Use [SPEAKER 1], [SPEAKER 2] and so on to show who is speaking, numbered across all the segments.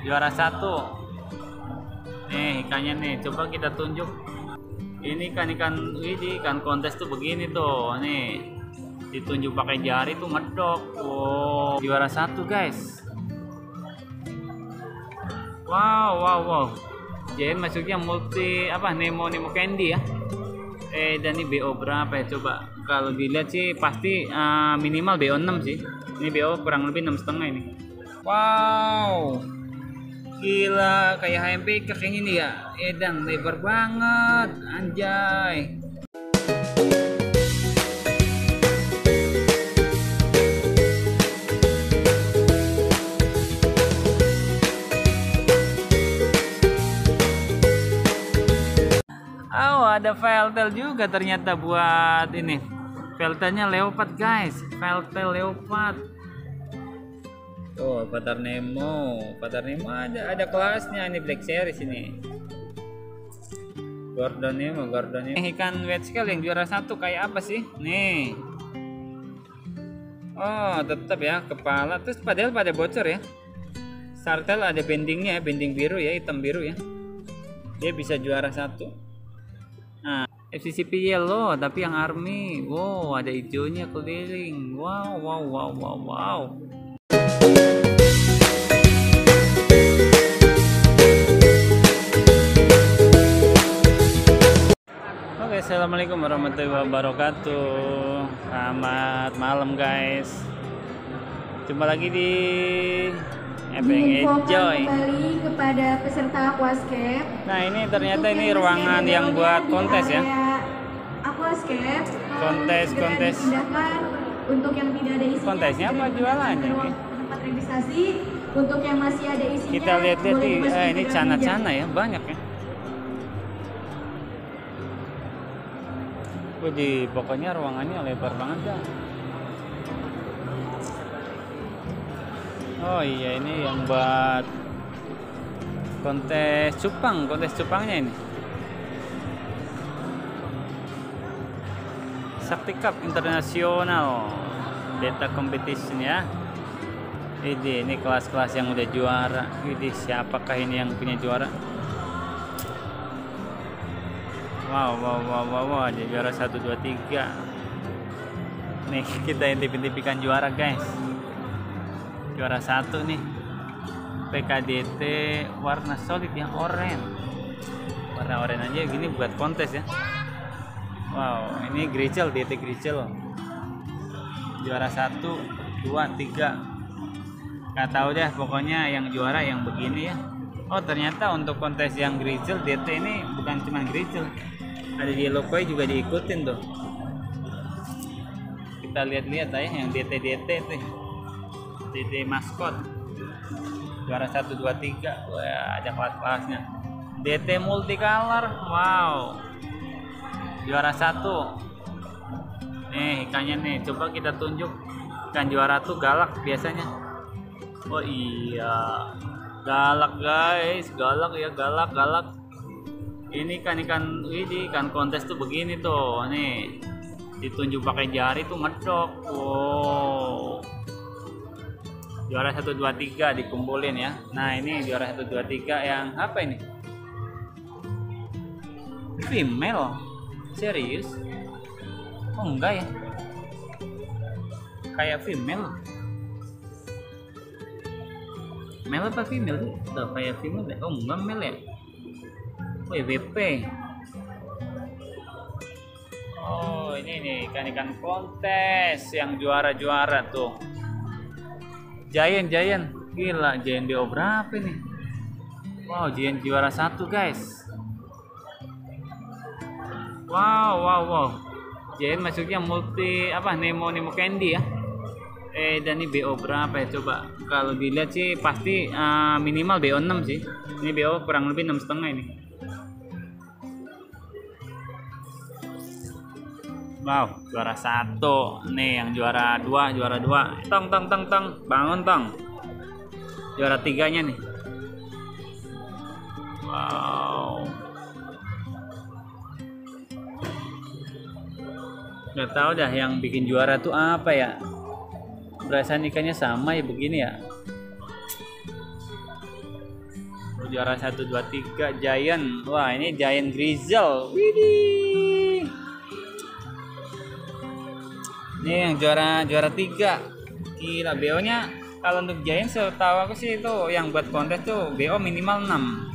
[SPEAKER 1] juara satu. Nih ikannya nih, coba kita tunjuk. Ini ikan kontes tuh begini tuh, nih ditunjuk pakai jari tuh medok. Wow, juara satu guys. Wow. Jadi masuknya multi Nemo Candy ya. Dan ini BO berapa ya coba? Kalau dilihat sih pasti minimal BO 6 sih. Ini BO kurang lebih 6,5 ini. Wow. Gila, kayak HMP kayak ini ya. Edan lebar banget, anjay. Oh, ada veltail juga ternyata buat ini. Veltailnya leopard guys, veltail leopard. Oh, Avatar Nemo ada kelasnya ini, Black Series ini. Gordon Nemo. Ikan wet scale yang juara satu kayak apa sih? Nih. Oh, tetap ya kepala. Terus padahal pada bocor ya. Sartel ada bendingnya, bending biru ya, hitam biru ya. Dia bisa juara satu. Nah, FCCP yellow tapi yang army. Wow, ada hijaunya keliling. Wow. Oke, assalamualaikum warahmatullahi wabarakatuh. Selamat malam guys. Jumpa lagi di Enjoy.
[SPEAKER 2] Kembali kepada peserta Aquascape.
[SPEAKER 1] Nah, ini ternyata ini ruangan yang buat kontes ya.
[SPEAKER 2] Aquascape.
[SPEAKER 1] Kontes.
[SPEAKER 2] Dipindahkan untuk yang tidak ada isinya.
[SPEAKER 1] Kontesnya apa jualannya nih?
[SPEAKER 2] Tempat registrasi untuk yang masih ada isinya.
[SPEAKER 1] Kita lihat-lihat ini cana-cana ya, banyak ya. Wih, pokoknya ruangannya lebar banget dah. Oh iya, ini yang buat kontes cupangnya ini. Sakti Cup Internasional Beta Competition ya. Ini kelas-kelas yang udah juara. Ini siapakah ini yang punya juara? Wow, ada juara 1, 2, 3. Nih kita intip-intipikan juara guys. Juara satu nih PKDT warna solid yang oranye. Warna oranye aja gini buat kontes ya. Wow, ini Gricel, DT Gricel. Juara 1, 2, 3. Gak tahu deh, pokoknya yang juara yang begini ya. Oh, ternyata untuk kontes yang Gricel DT ini bukan cuma Gricel. Ada di Yellow Koi juga diikutin tuh. Kita lihat-lihat aja yang DT tuh. DT maskot. Juara 1, 2, 3. Wah, ada kelas-kelasnya. DT multicolor. Wow. Juara 1. Nih ikannya nih, coba kita tunjuk. Ikan juara tuh galak biasanya. Oh iya. Galak guys, galak. Ini ikan kontes tuh begini tuh, nih ditunjuk pakai jari tuh medok. Wow, juara 1, 2, 3 dikumpulin ya. Nah ini juara 1, 2, 3 yang apa ini? Female, serius? Oh enggak ya? Kayak female. Male apa female sih? Tuh kayak female deh. Oh enggak male ya? Oh WP. Oh ini nih ikan kontes yang juara tuh. Giant. Gila, Giant BO berapa nih? Wow, Giant juara 1 guys. Wow. Giant masuknya multi Nemo Candy ya. Dan ini BO berapa ya coba? Kalau dilihat sih pasti minimal BO 6 sih. Ini BO kurang lebih 6,5 ini. Wow, juara 1. Nih yang juara 2. Tong. Bangun tong. Juara 3-nya nih. Wow. Gak tahu dah yang bikin juara tuh apa ya. Perasaan ikannya sama ya begini ya. Juara 1 2 3 Giant. Wah, ini Giant Grizzle. Widih. Ini yang juara 3. Gila, BO-nya kalau untuk Giant setahu aku sih itu yang buat kontes tuh BO minimal 6.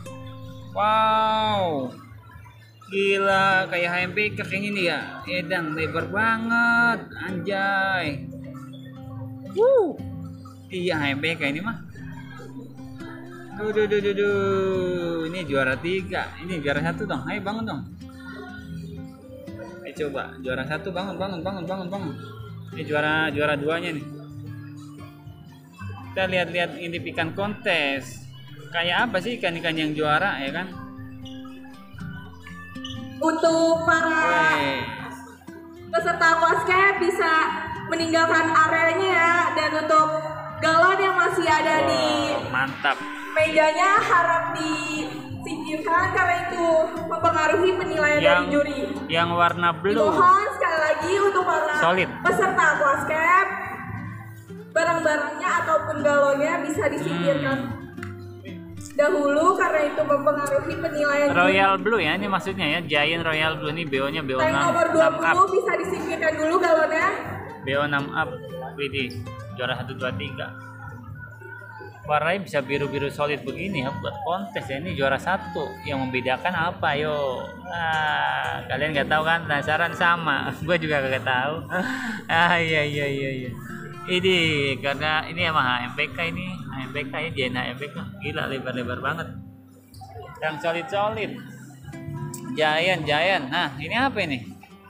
[SPEAKER 1] Wow. Gila, kayak HMP kayak ini ya. Edan lebar banget. Anjay. Iya, HMP kayak ini mah. Ini juara 3. Ini juara 1 dong. Ayo bangun dong. Ayo coba juara 1 bangun. Ini juara 2-nya nih. Kita lihat-lihat ini ikan kontes. Kayak apa sih ikan-ikan yang juara ya kan?
[SPEAKER 2] Untuk para peserta aquascape bisa meninggalkan areanya ya, dan untuk galon yang masih ada di
[SPEAKER 1] mantap
[SPEAKER 2] mejanya harap disingkirkan karena itu mempengaruhi penilaian dari juri.
[SPEAKER 1] Yang warna blue.
[SPEAKER 2] Dimohon sekali lagi untuk para
[SPEAKER 1] solid
[SPEAKER 2] peserta aquascape, barang-barangnya ataupun galonnya bisa disingkirkan dahulu karena itu mempengaruhi penilaian
[SPEAKER 1] Royal Blue ya, ini maksudnya ya, Giant Royal Blue ini BO-nya BO 6
[SPEAKER 2] tank nomor 20
[SPEAKER 1] up.
[SPEAKER 2] bisa disingkirkan dulu galonnya.
[SPEAKER 1] BO 6 up. Widih, juara 1 2 3. Warnanya bisa biru-biru solid begini ya buat kontes ya. Ini juara 1. Yang membedakan apa yo? Kalian nggak tahu kan? Penasaran sama? Gue juga kagak tahu. Iya. Ini karena ini emang HMPK ini. HMPK ya, Giant HMPK. Gila, lebar-lebar banget. Yang solid-solid. Giant. Nah, ini apa ini?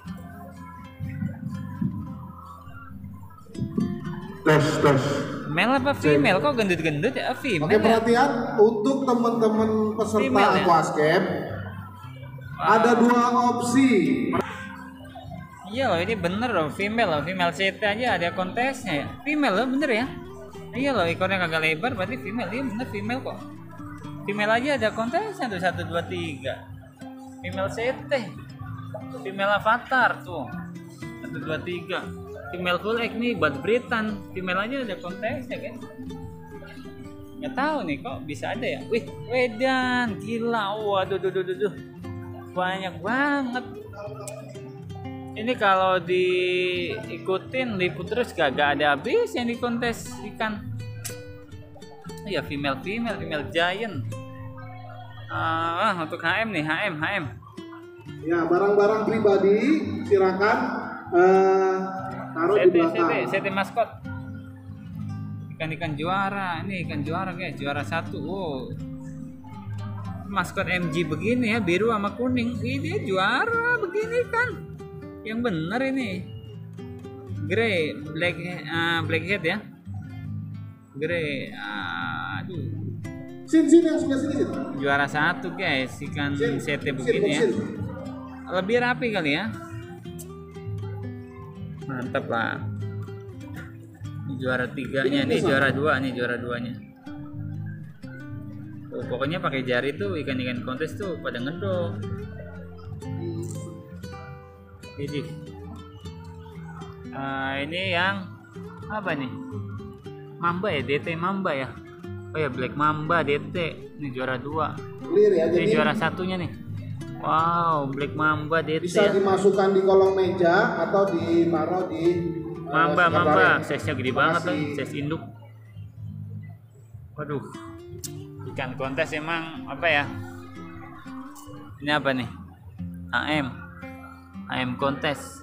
[SPEAKER 3] Tes.
[SPEAKER 1] Male apa female? Kok gendut-gendut ya? Female.
[SPEAKER 3] Oke, perhatian untuk teman-teman peserta
[SPEAKER 1] Female, ya?
[SPEAKER 3] aquascape. Ada 2 opsi.
[SPEAKER 1] Iya loh, ini bener loh, female loh, female CT aja ada kontesnya ya. Female loh, bener ya. Iya loh, ekornya kagak lebar berarti female. Iya bener female kok. Female aja ada kontesnya tuh 1 2 3. Female CT. Female avatar tuh 1 2 3. Female full egg nih buat Britan. Female aja ada kontesnya kan. Nggak tahu nih kok bisa ada ya. Wih, wedan, gila. Waduh, banyak banget. Ini kalau diikutin liput terus gak ada habis yang di kontes ikan. Ya female giant. Untuk HM nih, HM.
[SPEAKER 3] Ya, barang-barang pribadi silakan taruh di belakang.
[SPEAKER 1] CT maskot. Ikan juara. Ini ikan juara guys, juara 1. Wow. Maskot MG begini ya, biru sama kuning. Ini juara begini kan. Yang bener ini. Grey, blackhead ya. Grey. Aduh.
[SPEAKER 3] Sin yang sebelah sini.
[SPEAKER 1] Juara 1 guys, ikan CT begini ya. Lebih rapi kali ya. Mantap lah. Ini juara 3-nya, ini juara 2 nih, juara 2-nya. Tuh, pokoknya pakai jari tuh ikan-ikan kontes tuh pada ngedok. Ini yang apa nih? Mamba ya, DT Mamba ya. Oh ya, Black Mamba DT. Ini juara 2.
[SPEAKER 3] Clear ya,
[SPEAKER 1] ini juara 1-nya nih. Wow, Black Mamba DT.
[SPEAKER 3] Bisa dimasukkan di kolong meja atau ditaruh di
[SPEAKER 1] Mamba. Size-nya gede banget lah, size induk. Waduh. Ikan kontes emang apa ya? Ini apa nih? AM kontes.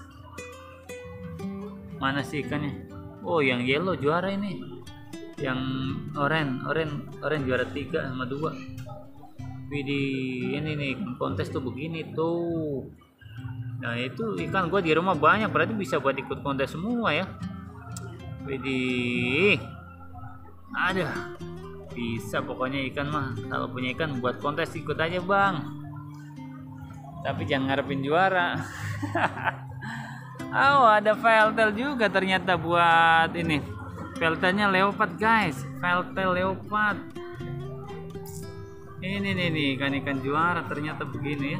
[SPEAKER 1] Mana sih ikannya? Oh, yang yellow juara ini. Yang orange juara 3 sama 2. Widih, ini nih ikan kontes tuh begini tuh. Nah, itu ikan gua di rumah banyak, berarti bisa buat ikut kontes semua ya. Widih. Ada. Bisa pokoknya ikan mah. Kalau punya ikan buat kontes ikut aja, Bang. Tapi jangan ngarepin juara. Oh, ada feltel juga ternyata buat ini. Feltelnya leopard, guys. Feltel leopard. Ini nih ikan-ikan juara ternyata begini ya.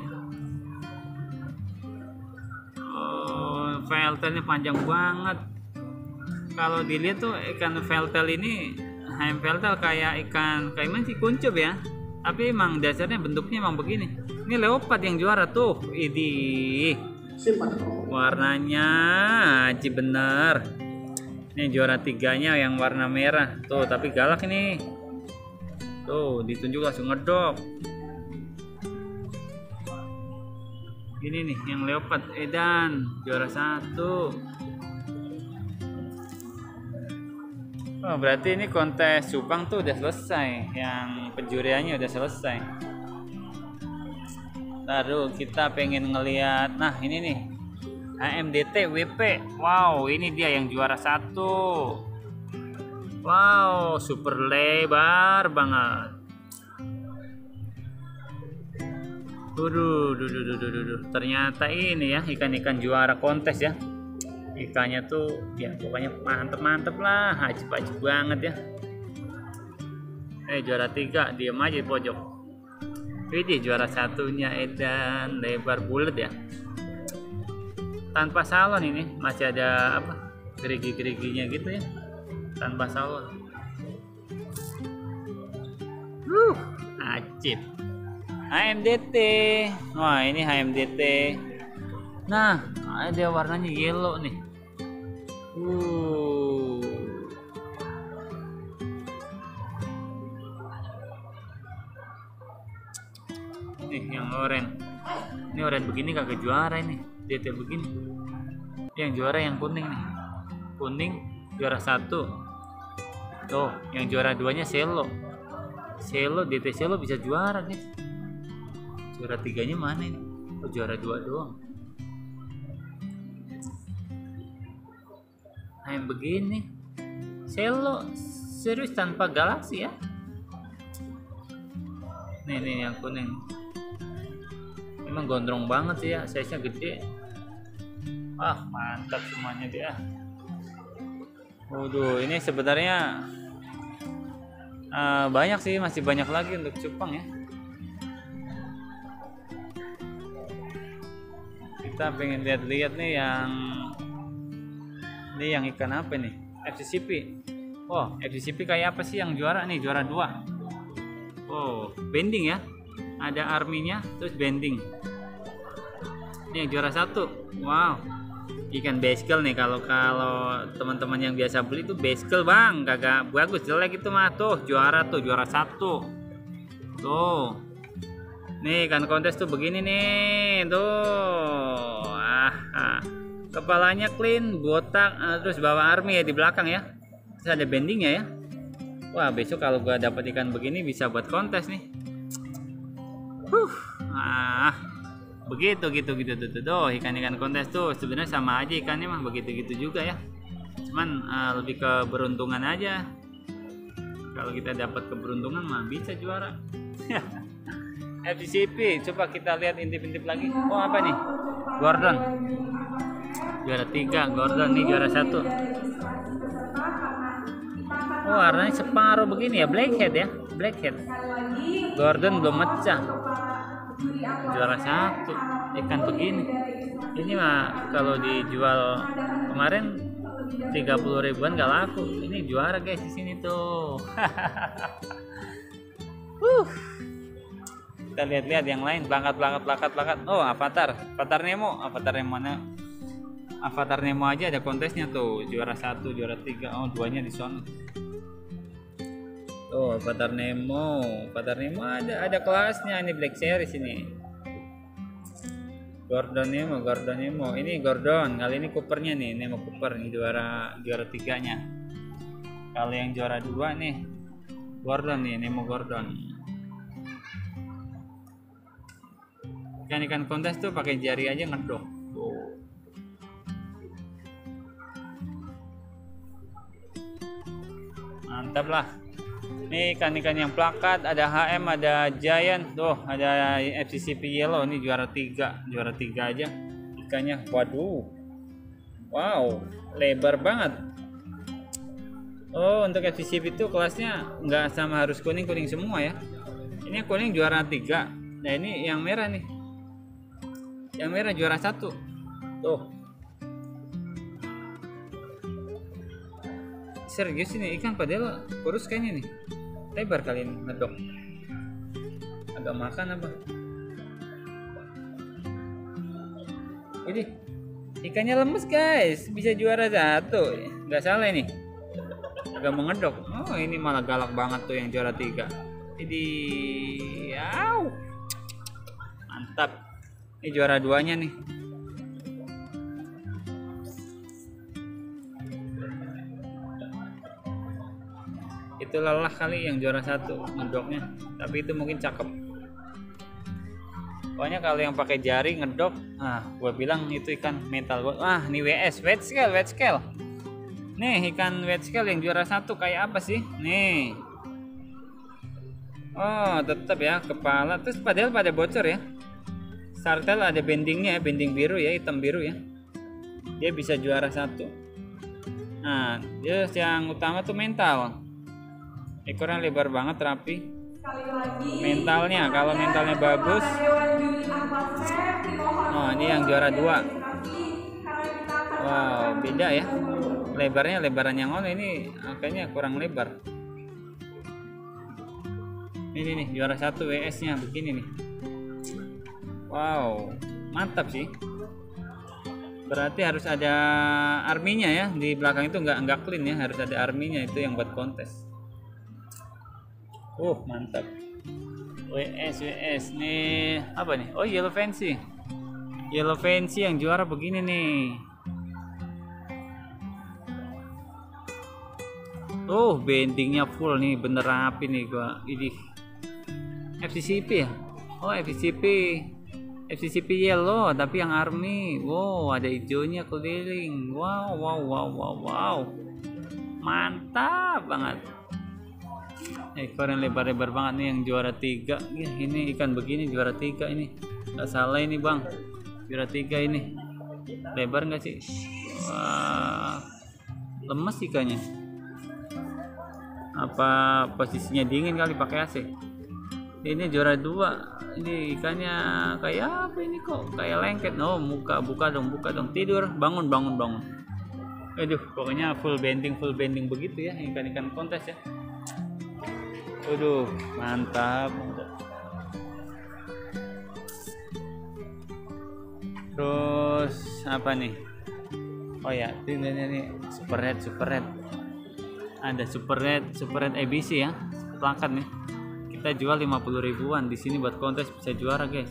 [SPEAKER 1] Oh, feltelnya panjang banget. Kalau dilihat tuh ikan feltel ini HM Veltal kayak ikan kaiman sih, kuncup ya. Tapi emang dasarnya bentuknya emang begini. Ini leopard yang juara tuh. Idih.
[SPEAKER 3] Simpan.
[SPEAKER 1] Warnanya aji bener. Ini juara 3-nya yang warna merah. Tuh, tapi galak ini. Tuh, ditunjuk langsung ngedok. Ini nih yang leopard edan juara 1. Oh, berarti ini kontes cupang tuh udah selesai, yang penjuriannya udah selesai. Lalu kita pengen ngeliat, nah ini nih HMDT WP. Wow, ini dia yang juara 1. Wow, super lebar banget. Ternyata ini ya ikan-ikan juara kontes ya. Ikannya tuh ya pokoknya mantep lah, ajib banget ya. Juara 3 diem aja di pojok. Ini juara 1-nya edan lebar bulat ya, tanpa salon. Ini masih ada apa gerigi-geriginya gitu ya, tanpa salon. Ajib. HMDT. Wah, ini HMDT. Nah, ada warnanya yellow nih. Nih yang oranye. Ini oranye begini kagak juara ini. DT begini. Yang juara yang kuning nih. Kuning juara 1. Tuh, yang juara 2-nya Selo. Selo, DT Selo bisa juara guys. Juara 3-nya mana ini? Oh, juara 2 doang. Nah, yang begini Selo serius tanpa galaksi ya. Nih yang kuning. Emang gondrong banget sih ya, size-nya gede. Mantap semuanya dia. Waduh, ini sebenarnya banyak sih, masih banyak lagi untuk cupang ya. Kita pengen lihat-lihat nih yang ikan apa nih? FCCP. Oh, FCCP kayak apa sih yang juara nih? Juara 2. Oh, bending ya. Ada arminya, terus bending. Ini yang juara 1. Wow. Ikan baskel nih, kalau teman-teman yang biasa beli tuh baskel bang, kagak bagus, jelek itu mah. Tuh juara 1. Tuh. Nih kan kontes tuh begini nih. Tuh. Kepalanya clean, botak, terus bawa army ya di belakang ya. Terus ada bendingnya ya. Wah, besok kalau gua dapat ikan begini bisa buat kontes nih. Begitu tuh ikan-ikan kontes tuh sebenarnya sama aja ikannya mah begitu juga ya. Cuman lebih ke beruntungan aja. Kalau kita dapat keberuntungan mah bisa juara. FCCP, coba kita lihat intip-intip lagi. Oh, apa nih? Gordon. Juara 3, Gordon nih juara 1. Oh, warnanya separuh begini ya, blackhead ya, blackhead. Gordon belum mecah. Juara 1 ikan begini. Ini mah kalau dijual kemarin 30 ribuan gak laku. Ini juara guys di sini tuh. Kita lihat-lihat yang lain, plakat. Oh, Avatar Nemo mana? Avatar Nemo aja ada kontesnya tuh, juara 1, juara 3. Oh, 2-nya di sana. Tuh, Avatar Nemo ada kelasnya, ini Black Series ini. Gordon Nemo. Ini Gordon, kali ini Coopernya nih, Nemo Cooper ini juara 3-nya. Kalau yang juara 2 nih Gordon nih, Nemo Gordon. Ikan kontes tuh pakai jari aja ngedok. Tuh. Mantap lah. Ini ikan-ikan yang plakat, ada HM, ada Giant, tuh ada FCCP Yellow, ini juara 3 aja ikannya. Waduh, wow, lebar banget. Oh, untuk FCCP itu kelasnya nggak sama harus kuning semua ya. Ini kuning juara 3. Nah, ini yang merah nih, yang merah juara 1 tuh. serius ini ikan, padahal kurus kayaknya nih. Lebar kali ini ngedok. Agak makan apa? Ini ikannya lemes guys, bisa juara 1. Nggak salah ini. Agak mengedok. Oh ini malah galak banget tuh yang juara 3. Jadi, yaw, mantap. Ini juara 2-nya nih. Itu lelah kali yang juara 1 ngedoknya, tapi itu mungkin cakep. Pokoknya kalau yang pakai jari ngedok, gue bilang itu ikan mental. Ini WS, wet scale. Nih ikan wet scale yang juara 1 kayak apa sih? Nih. Oh tetap ya kepala, terus padahal pada bocor ya. Sartel ada bendingnya, bending biru ya, hitam biru ya. Dia bisa juara 1. Nah, dia yang utama tuh mental. Ekornya lebar banget, rapi. Mentalnya, kalau mentalnya bagus. Oh, ini yang juara 2. Wow, beda ya. Lebarnya lebaran yang ono, ini kayaknya kurang lebar. Ini nih juara 1 WS-nya begini nih. Wow, mantap sih. Berarti harus ada arminya ya di belakang itu, nggak clean ya, harus ada arminya itu yang buat kontes. Mantap. WS nih apa nih? Oh yellow fancy yang juara begini nih. Bendingnya full nih, bener rapi nih gua. Ini FCCP ya? Oh FCCP yellow tapi yang army. Wow, ada hijaunya keliling. Wow. Mantap banget. Ekor yang lebar-lebar banget nih yang juara 3. Ya, ini ikan begini juara 3 ini. Nggak salah ini bang, juara 3 ini. Lebar nggak sih? Wah, lemes ikannya. Apa posisinya dingin kali pakai AC? Ini juara 2. Ini ikannya kayak apa ini kok? Kayak lengket. Buka dong. Tidur, bangun. Aduh, pokoknya full bending begitu ya ikan-ikan kontes ya. Mantap. Terus apa nih? Oh ya, ini super red. Ada super red ABC ya, pelangkat nih. Kita jual 50 ribuan di sini buat kontes, bisa juara guys.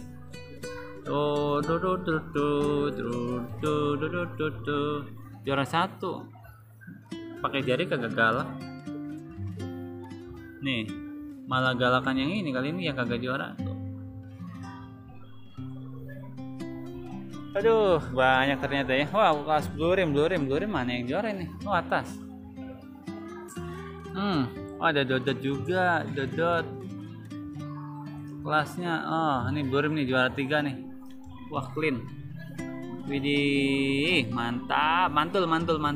[SPEAKER 1] Juara 1. Pakai jari kagak galak. Nih, malah galakan yang ini kali ini yang kagak juara tuh. Aduh, banyak ternyata ya. Wow, kelas blue rim mana yang juara ini? Atas. Ada dodot juga, kelasnya. Ini blue rim nih juara 3 nih. Wah, clean. Widih, mantap. Mantul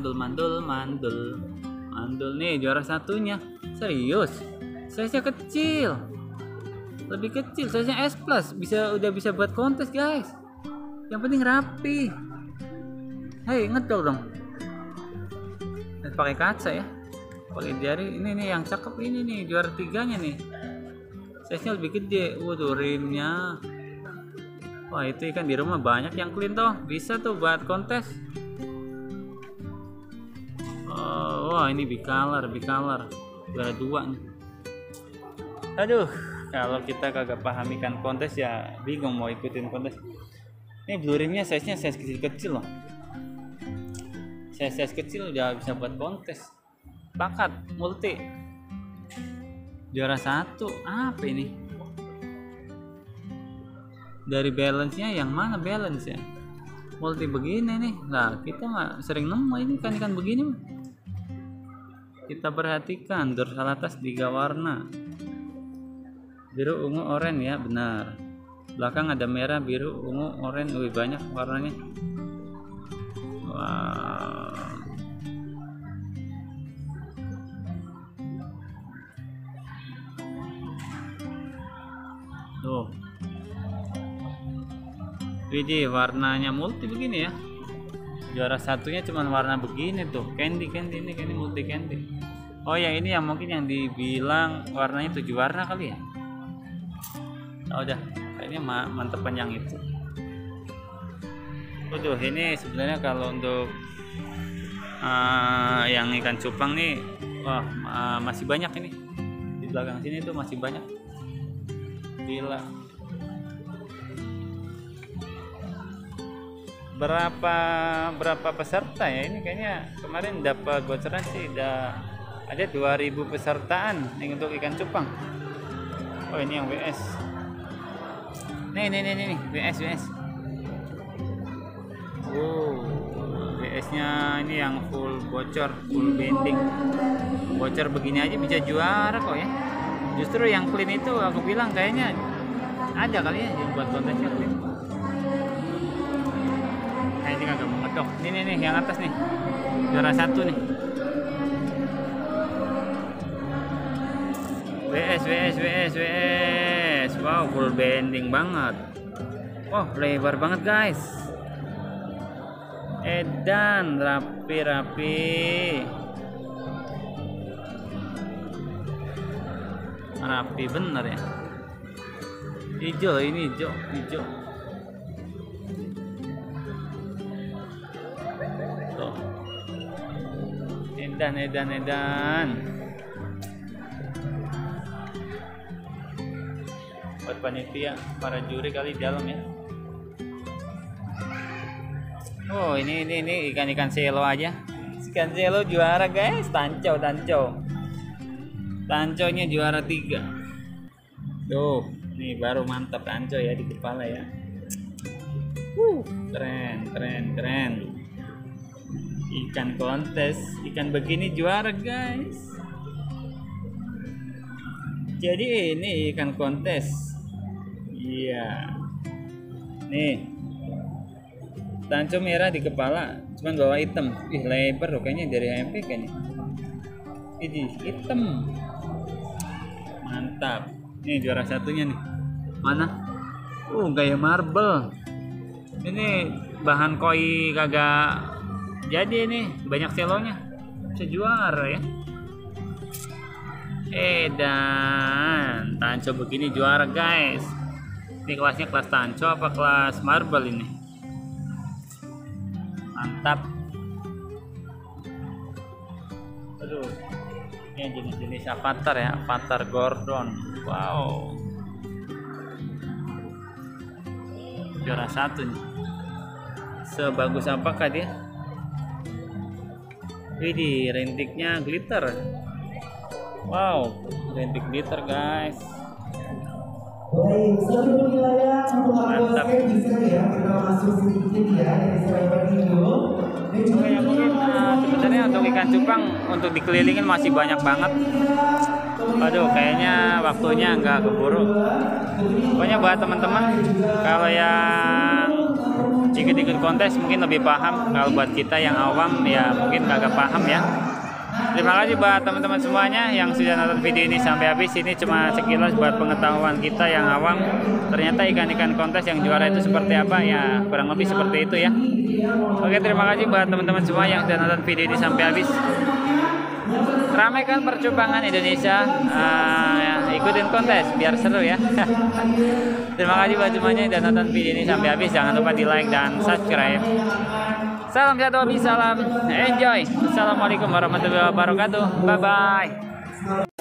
[SPEAKER 1] nih juara 1-nya. Serius. Size-nya kecil. Lebih kecil, size-nya S+. Udah bisa buat kontes, guys. Yang penting rapi. Hei, ngedol dong. Dan pakai kaca ya. Pakai jari. Ini nih yang cakep ini nih, juara 3-nya nih. Size-nya lebih gede. Waduh, rimnya. Wah, itu ikan di rumah banyak yang clean toh. Bisa tuh buat kontes. Wah, ini bicolor. Juara 2 nih. Aduh, kalau kita kagak paham ikan kontes ya bingung mau ikutin kontes. Ini blue rimnya size-nya size kecil loh. Size kecil udah bisa buat kontes. Bakat multi. Juara 1. Apa ini? Dari balance-nya yang mana balance ya? Multi begini nih. Lah, kita nggak sering nemu ini ikan begini. Kita perhatikan dorsal atas 3 warna. Biru, ungu, oranye ya, benar. Belakang ada merah, biru, ungu, oranye. Wih, banyak warnanya. Wow. Tuh. Widih, warnanya multi begini ya. Juara 1-nya cuma warna begini tuh. Candy ini multi candy. Oh yang ini yang mungkin yang dibilang warnanya 7 warna kali ya. Oh, udah kayaknya mantepan yang itu. Waduh, ini sebenarnya kalau untuk yang ikan cupang nih, wah masih banyak ini. Di belakang sini tuh masih banyak. Gila. Berapa peserta ya ini? Kayaknya kemarin dapat bocoran sih ada 2000 pesertaan nih untuk ikan cupang. Oh ini yang WS. Nih WS. WS nya ini yang full bocor, full bending. Bocor begini aja bisa juara kok ya. Justru yang clean itu aku bilang kayaknya ada kali ya yang buat kontesnya clean. Nah ini kagak mau ngedok. Nih yang atas nih juara 1 nih. WS. Wow, full bending banget. Oh, lebar banget guys. Edan rapi. Rapi bener ya. Hijau ini hijau. Tuh. Edan. Buat panitia, para juri kali di dalam ya. Oh ini ikan selo aja. Ikan selo juara guys, tanconya juara 3. Tuh, nih baru mantap tanco ya di kepala ya. Keren. Ikan kontes, ikan begini juara guys. Jadi ini ikan kontes. Iya. Nih. Tanco merah di kepala, cuman bawa hitam. Ih, lebar loh kayaknya dari HMP kayaknya. Ini hitam. Mantap. Nih juara 1-nya nih. Mana? Gaya marble. Ini bahan koi kagak jadi nih, banyak selonya. Bisa juara ya. Dan tanco begini juara guys. Ini kelasnya kelas tanco apa kelas marble ini? Mantap. Aduh, ini jenis-jenis avatar ya, avatar Gordon. Wow, juara 1 nih. Sebagus apakah dia? Widih, rintiknya glitter. Wow, rintik glitter guys. Mantap. Sebenarnya untuk ikan cupang untuk dikelilingin masih banyak banget. Aduh, kayaknya waktunya nggak keburu. Pokoknya buat teman-teman kalau yang ikut kontes mungkin lebih paham. Kalau buat kita yang awam ya mungkin nggak paham ya. Terima kasih buat teman-teman semuanya yang sudah nonton video ini sampai habis. Ini cuma sekilas buat pengetahuan kita yang awam. Ternyata ikan-ikan kontes yang juara itu seperti apa ya, kurang lebih seperti itu ya. Oke, terima kasih buat teman-teman semua yang sudah nonton video ini sampai habis. Ramaikan percumpangan Indonesia, ikutin kontes biar seru ya. Terima kasih buat semuanya yang sudah nonton video ini sampai habis. Jangan lupa di like dan subscribe. Salam satu hobi, salam enjoy. Assalamualaikum warahmatullahi wabarakatuh. Bye bye.